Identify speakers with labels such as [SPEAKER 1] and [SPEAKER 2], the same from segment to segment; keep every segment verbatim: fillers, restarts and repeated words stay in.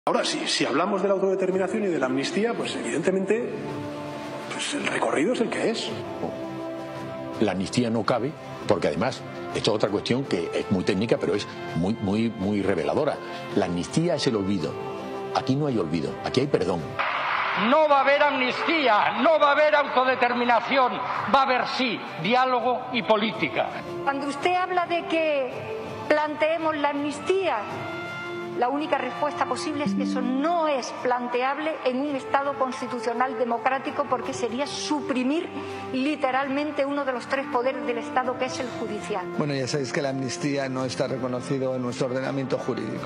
[SPEAKER 1] Ahora, si, si hablamos de la autodeterminación y de la amnistía, pues evidentemente pues el recorrido es el que es.
[SPEAKER 2] La amnistía no cabe, porque además, esto es otra cuestión que es muy técnica, pero es muy, muy, muy reveladora. La amnistía es el olvido. Aquí no hay olvido, aquí hay perdón.
[SPEAKER 3] No va a haber amnistía, no va a haber autodeterminación, va a haber sí, diálogo y política.
[SPEAKER 4] Cuando usted habla de que planteemos la amnistía, la única respuesta posible es que eso no es planteable en un Estado constitucional democrático, porque sería suprimir literalmente uno de los tres poderes del Estado, que es el judicial.
[SPEAKER 5] Bueno, ya sabéis que la amnistía no está reconocido en nuestro ordenamiento jurídico.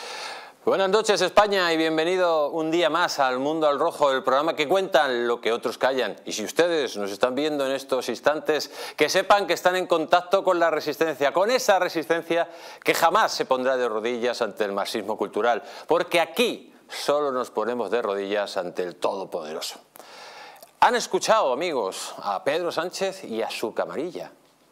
[SPEAKER 6] Buenas noches, España, y bienvenido un día más al Mundo al Rojo, el programa que cuentan lo que otros callan. Y si ustedes nos están viendo en estos instantes, que sepan que están en contacto con la resistencia, con esa resistencia que jamás se pondrá de rodillas ante el marxismo cultural, porque aquí solo nos ponemos de rodillas ante el Todopoderoso. Han escuchado, amigos, a Pedro Sánchez y a su camarilla,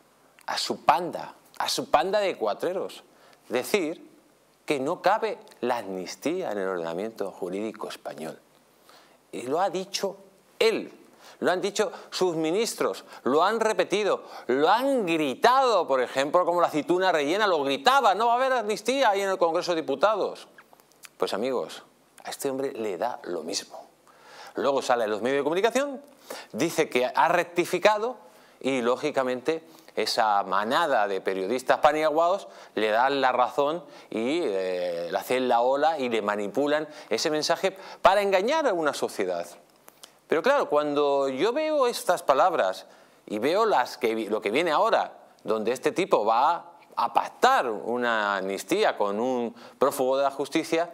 [SPEAKER 6] a su panda, a su panda de cuatreros, decir que no cabe la amnistía en el ordenamiento jurídico español. Y lo ha dicho él, lo han dicho sus ministros, lo han repetido, lo han gritado, por ejemplo, como la aceituna rellena, lo gritaba, no va a haber amnistía ahí en el Congreso de Diputados. Pues amigos, a este hombre le da lo mismo. Luego sale en los medios de comunicación, dice que ha rectificado y, lógicamente, esa manada de periodistas paniaguados le dan la razón y eh, le hacen la ola y le manipulan ese mensaje para engañar a una sociedad. Pero claro, cuando yo veo estas palabras y veo las que, lo que viene ahora, donde este tipo va a pactar una amnistía con un prófugo de la justicia,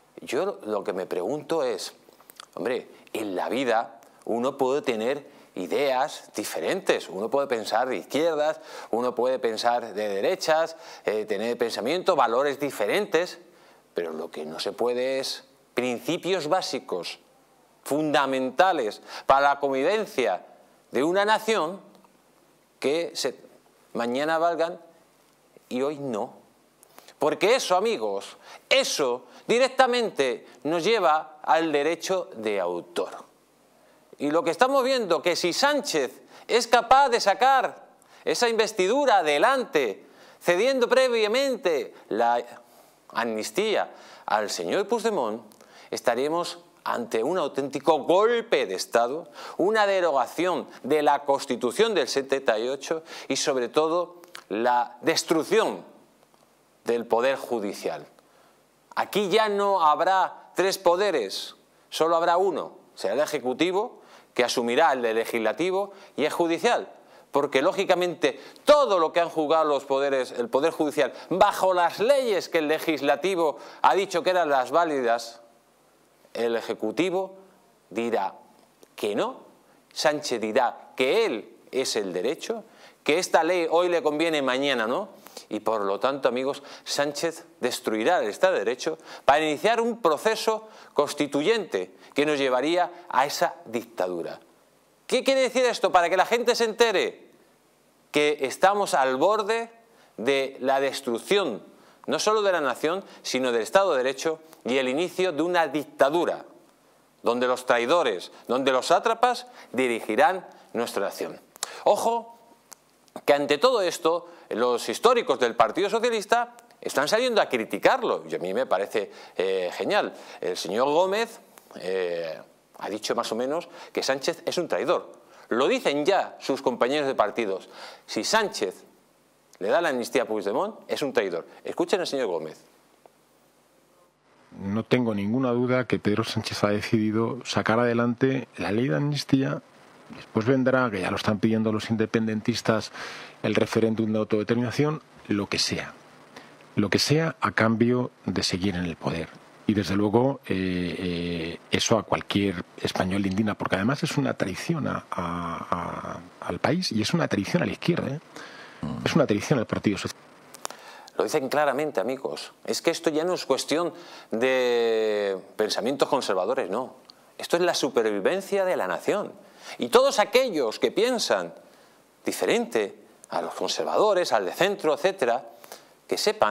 [SPEAKER 6] yo lo que me pregunto es, hombre, en la vida uno puede tener ideas diferentes, uno puede pensar de izquierdas, uno puede pensar de derechas, eh, tener pensamiento, valores diferentes, pero lo que no se puede es principios básicos, fundamentales para la convivencia de una nación que se, mañana valgan y hoy no. Porque eso, amigos, eso directamente nos lleva al derecho de autor. Y lo que estamos viendo, que si Sánchez es capaz de sacar esa investidura adelante, cediendo previamente la amnistía al señor Puigdemont, estaremos ante un auténtico golpe de Estado, una derogación de la Constitución del setenta y ocho y sobre todo la destrucción del poder judicial. Aquí ya no habrá tres poderes, solo habrá uno, será el Ejecutivo, que asumirá el legislativo y el judicial, porque lógicamente todo lo que han jugado los poderes, el poder judicial, bajo las leyes que el legislativo ha dicho que eran las válidas, el ejecutivo dirá que no, Sánchez dirá que él es el derecho, que esta ley hoy le conviene, mañana no, y por lo tanto, amigos, Sánchez destruirá el Estado de Derecho para iniciar un proceso constituyente que nos llevaría a esa dictadura. ¿Qué quiere decir esto? Para que la gente se entere que estamos al borde de la destrucción, no solo de la nación, sino del Estado de Derecho y el inicio de una dictadura, donde los traidores, donde los sátrapas dirigirán nuestra nación. Ojo, que ante todo esto, los históricos del Partido Socialista están saliendo a criticarlo, y a mí me parece eh, genial. El señor Gómez eh, ha dicho más o menos que Sánchez es un traidor. Lo dicen ya sus compañeros de partidos. Si Sánchez le da la amnistía a Puigdemont, es un traidor. Escuchen al señor Gómez.
[SPEAKER 7] No tengo ninguna duda que Pedro Sánchez ha decidido sacar adelante la ley de amnistía. Después vendrá, que ya lo están pidiendo los independentistas, el referéndum de autodeterminación, lo que sea. Lo que sea a cambio de seguir en el poder. Y desde luego eh, eh, eso a cualquier español le indigna, porque además es una traición a, a, a, al país y es una traición a la izquierda. ¿eh? Es una traición al Partido Socialista.
[SPEAKER 6] Lo dicen claramente, amigos. Es que esto ya no es cuestión de pensamientos conservadores, no. Esto es la supervivencia de la nación. Y todos aquellos que piensan diferente a los conservadores, al de centro, etcétera, que sepan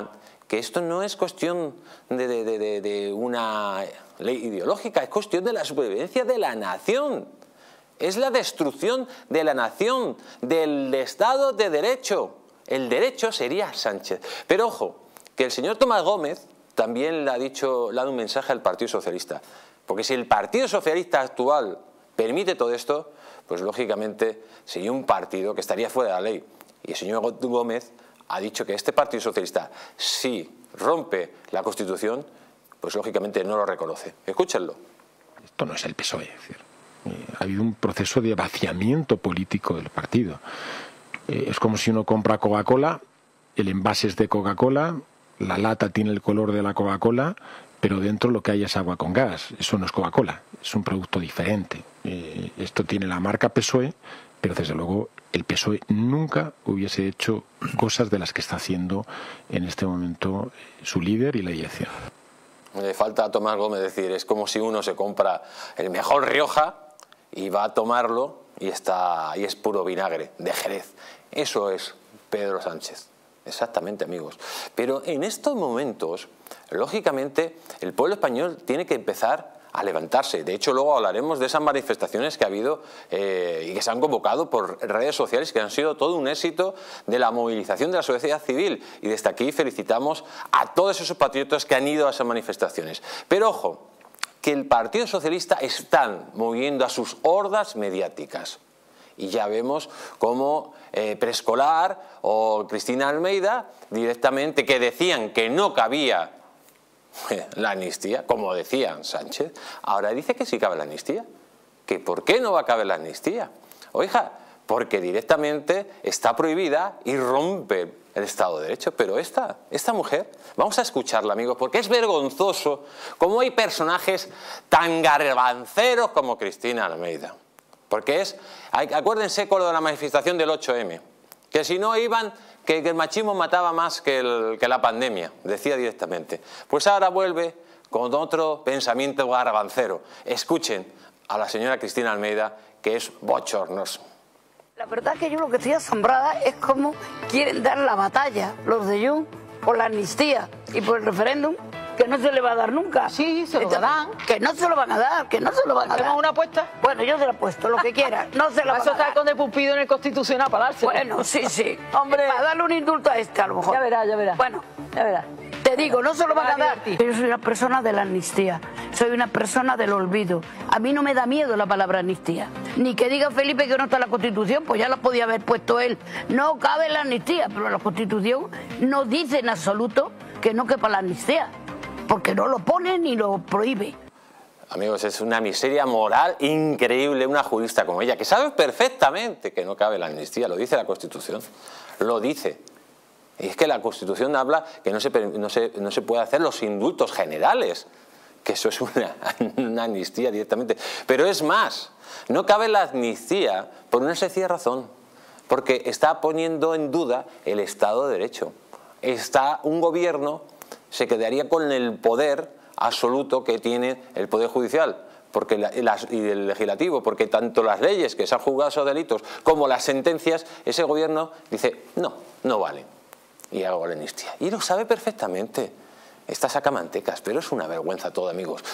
[SPEAKER 6] que esto no es cuestión de, de, de, de una ley ideológica, es cuestión de la supervivencia de la nación. Es la destrucción de la nación, del Estado de Derecho. El derecho sería Sánchez. Pero ojo, que el señor Tomás Gómez también le ha dicho, le ha dado un mensaje al Partido Socialista. Porque si el Partido Socialista actual permite todo esto, pues lógicamente sería un partido que estaría fuera de la ley. Y el señor Gómez ha dicho que este Partido Socialista, si rompe la Constitución, pues lógicamente no lo reconoce. Escúchenlo.
[SPEAKER 7] Esto no es el P S O E, es decir, eh, ha habido un proceso de vaciamiento político del partido. Eh, es como si uno compra Coca-Cola, el envase es de Coca-Cola, la lata tiene el color de la Coca-Cola, pero dentro lo que hay es agua con gas. Eso no es Coca-Cola, es un producto diferente. Eh, esto tiene la marca P S O E, pero desde luego el P S O E nunca hubiese hecho cosas de las que está haciendo en este momento su líder y la dirección.
[SPEAKER 6] Le falta a Tomás Gómez decir, es como si uno se compra el mejor Rioja y va a tomarlo y, está, y es puro vinagre de Jerez. Eso es Pedro Sánchez. Exactamente, amigos. Pero en estos momentos, lógicamente, el pueblo español tiene que empezar a levantarse. De hecho, luego hablaremos de esas manifestaciones que ha habido eh, y que se han convocado por redes sociales, que han sido todo un éxito de la movilización de la sociedad civil. Y desde aquí felicitamos a todos esos patriotas que han ido a esas manifestaciones. Pero ojo, que el Partido Socialista están moviendo a sus hordas mediáticas. Y ya vemos cómo eh, Preescolar o Cristina Almeida directamente, que decían que no cabía la amnistía, como decían Sánchez, ahora dice que sí cabe la amnistía. ¿Que por qué no va a caber la amnistía? Oiga, porque directamente está prohibida y rompe el Estado de Derecho. Pero esta, esta mujer, vamos a escucharla, amigos, porque es vergonzoso cómo hay personajes tan garbanceros como Cristina Almeida. Porque es, acuérdense con lo de la manifestación del ocho eme, que si no iban, que, que el machismo mataba más que, el, que la pandemia, decía directamente. Pues ahora vuelve con otro pensamiento garbancero. Escuchen a la señora Cristina Almeida, que es bochornoso.
[SPEAKER 8] La verdad es que yo lo que estoy asombrada es cómo quieren dar la batalla los de Junts por la amnistía y por el referéndum, que no se le va a dar nunca.
[SPEAKER 9] Sí, se lo dan.
[SPEAKER 8] Que no se lo van a dar, que no se lo van a dar.
[SPEAKER 9] ¿Hacemos una apuesta?
[SPEAKER 8] Bueno, yo se la apuesto, lo que quiera. No se la van a dar.
[SPEAKER 9] Eso está con el Pumpido en el Constitucional para darse.
[SPEAKER 8] Bueno, sí, sí.
[SPEAKER 9] Hombre.
[SPEAKER 8] Para darle un indulto a este, a lo mejor.
[SPEAKER 9] Ya verás, ya verás.
[SPEAKER 8] Bueno,
[SPEAKER 9] ya verás.
[SPEAKER 8] Te digo, no se lo van a dar.
[SPEAKER 9] divertir.
[SPEAKER 8] Yo soy una persona de la amnistía. Soy una persona del olvido. A mí no me da miedo la palabra amnistía. Ni que diga Felipe que no está en la Constitución, pues ya la podía haber puesto él. No cabe la amnistía, pero la Constitución no dice en absoluto que no quepa la amnistía, porque no lo pone ni lo prohíbe.
[SPEAKER 6] Amigos, es una miseria moral increíble una jurista como ella, que sabe perfectamente que no cabe la amnistía, lo dice la Constitución, lo dice. Y es que la Constitución habla que no se, no se, no se puede hacer los indultos generales, que eso es una, una amnistía directamente. Pero es más, no cabe la amnistía por una sencilla razón, porque está poniendo en duda el Estado de Derecho. Está un gobierno, se quedaría con el poder absoluto que tiene el Poder Judicial porque la, las, y el Legislativo, porque tanto las leyes que se han juzgado esos delitos como las sentencias, ese gobierno dice, no, no vale. Y hago la amnistía. Y lo sabe perfectamente. Esta sacamantecas, pero es una vergüenza todo, amigos.